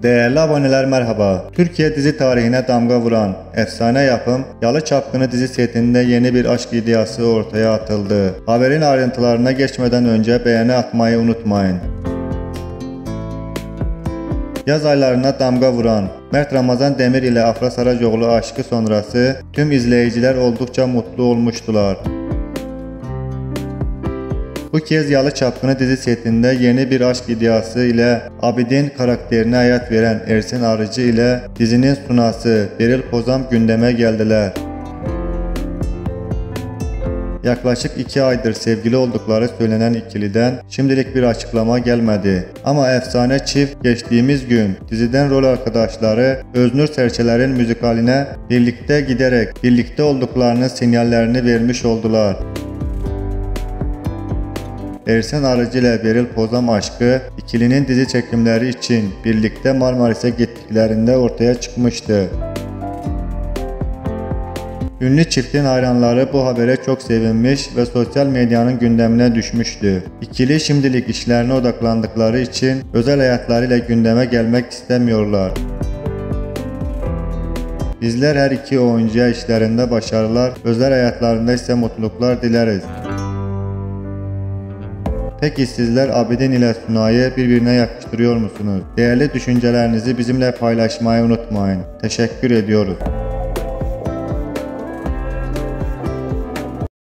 Değerli aboneler merhaba. Türkiye dizi tarihine damga vuran efsane yapım Yalı Çapkını dizi setinde yeni bir aşk iddiası ortaya atıldı. Haberin ayrıntılarına geçmeden önce beğeni atmayı unutmayın. Yaz aylarına damga vuran Mert Ramazan Demir ile Afra Saracoğlu aşkı sonrası tüm izleyiciler oldukça mutlu olmuştular. Bu kez Yalı Çapkını dizi setinde yeni bir aşk iddiası ile Abidin karakterine hayat veren Ersin Arıcı ile dizinin sunası Beril Pozam gündeme geldiler. Yaklaşık 2 aydır sevgili oldukları söylenen ikiliden şimdilik bir açıklama gelmedi. Ama efsane çift geçtiğimiz gün diziden rol arkadaşları Öznur Serçeler'in müzikaline birlikte giderek birlikte olduklarının sinyallerini vermiş oldular. Ersin Arıcı ile Beril Pozam aşkı ikilinin dizi çekimleri için birlikte Marmaris'e gittiklerinde ortaya çıkmıştı. Ünlü çiftin hayranları bu habere çok sevinmiş ve sosyal medyanın gündemine düşmüştü. İkili şimdilik işlerine odaklandıkları için özel hayatlarıyla gündeme gelmek istemiyorlar. Bizler her iki oyuncuya işlerinde başarılar, özel hayatlarında ise mutluluklar dileriz. Peki sizler Abidin ile Sunay'ı birbirine yakıştırıyor musunuz? Değerli düşüncelerinizi bizimle paylaşmayı unutmayın. Teşekkür ediyoruz.